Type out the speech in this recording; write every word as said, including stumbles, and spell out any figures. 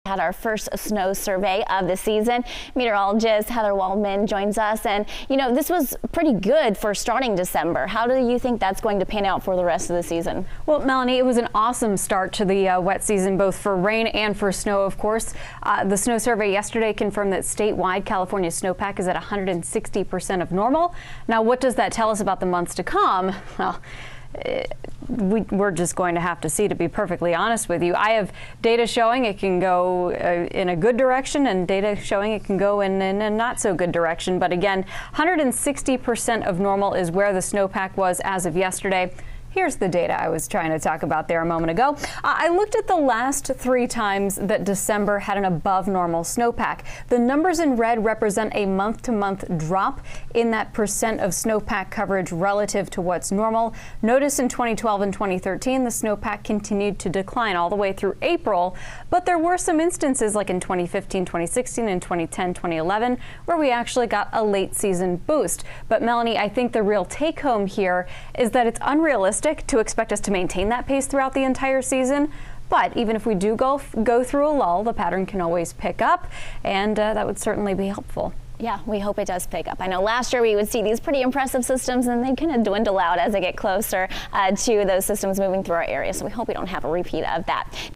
Had our first snow survey of the season. Meteorologist Heather Waldman joins us, and you know, this was pretty good for starting December. How do you think that's going to pan out for the rest of the season? Well, Melanie, it was an awesome start to the uh, wet season, both for rain and for snow, of course. Uh, the snow survey yesterday confirmed that statewide California's snowpack is at one hundred sixty percent of normal. Now, what does that tell us about the months to come? Well, It, we, we're just going to have to see, to be perfectly honest with you. I have data showing it can go uh, in a good direction and data showing it can go in, in a not so good direction. But again, one hundred sixty percent of normal is where the snowpack was as of yesterday. Here's the data I was trying to talk about there a moment ago. Uh, I looked at the last three times that December had an above normal snowpack. The numbers in red represent a month-to-month drop in that percent of snowpack coverage relative to what's normal. Notice in twenty twelve and twenty thirteen, the snowpack continued to decline all the way through April, but there were some instances like in twenty fifteen, twenty sixteen, and twenty ten, twenty eleven, where we actually got a late season boost. But Melanie, I think the real take home here is that it's unrealistic to expect us to maintain that pace throughout the entire season. But even if we do go go through a lull, the pattern can always pick up, and uh, that would certainly be helpful. Yeah, we hope it does pick up. I know last year we would see these pretty impressive systems, and they kind of dwindle out as they get closer uh, to those systems moving through our area. So we hope we don't have a repeat of that.